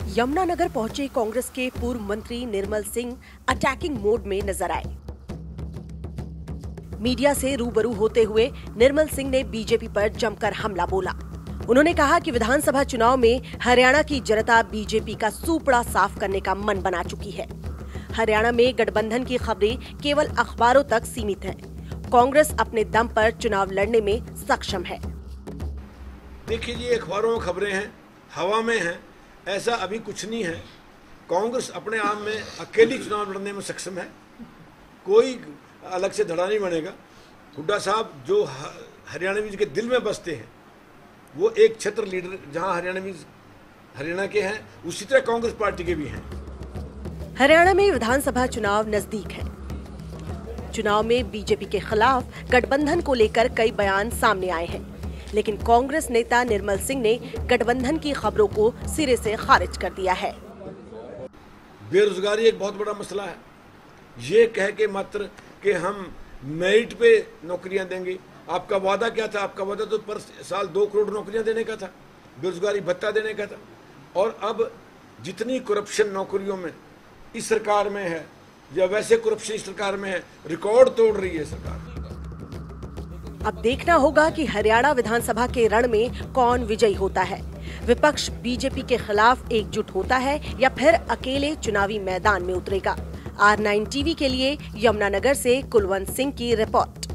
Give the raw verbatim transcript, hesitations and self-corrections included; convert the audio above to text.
यमुनानगर पहुंचे कांग्रेस के पूर्व मंत्री निर्मल सिंह अटैकिंग मोड में नजर आए। मीडिया से रूबरू होते हुए निर्मल सिंह ने बीजेपी पर जमकर हमला बोला। उन्होंने कहा कि विधानसभा चुनाव में हरियाणा की जनता बीजेपी का सूपड़ा साफ करने का मन बना चुकी है। हरियाणा में गठबंधन की खबरें केवल अखबारों तक सीमित है। कांग्रेस अपने दम पर चुनाव लड़ने में सक्षम है। देखिए जी, अखबारों में खबरें हैं, हवा में हैं, ऐसा अभी कुछ नहीं है। कांग्रेस अपने आप में अकेली चुनाव लड़ने में सक्षम है, कोई अलग से धड़ा नहीं बनेगा। हुड्डा साहब जो हरियाणवी के दिल में बसते हैं, वो एक क्षेत्र लीडर जहां हरियाणवी हरियाणा के हैं, उसी तरह कांग्रेस पार्टी के भी हैं। हरियाणा में विधानसभा चुनाव नजदीक है। चुनाव में बीजेपी के खिलाफ गठबंधन को लेकर कई बयान सामने आए हैं, लेकिन कांग्रेस नेता निर्मल सिंह ने गठबंधन की खबरों को सिरे से खारिज कर दिया है। बेरोजगारी एक बहुत बड़ा मसला है। ये कह के मात्र कि हम मेरिट पे नौकरियां देंगे। आपका वादा क्या था? आपका वादा तो पर साल दो करोड़ नौकरियां देने का था, बेरोजगारी भत्ता देने का था। और अब जितनी करप्शन नौकरियों में इस सरकार में है, या वैसे करप्शन इस सरकार में है, रिकॉर्ड तोड़ रही है सरकार। अब देखना होगा कि हरियाणा विधानसभा के रण में कौन विजयी होता है। विपक्ष बीजेपी के खिलाफ एकजुट होता है या फिर अकेले चुनावी मैदान में उतरेगा। आर नाइन टीवी के लिए यमुनानगर से कुलवंत सिंह की रिपोर्ट।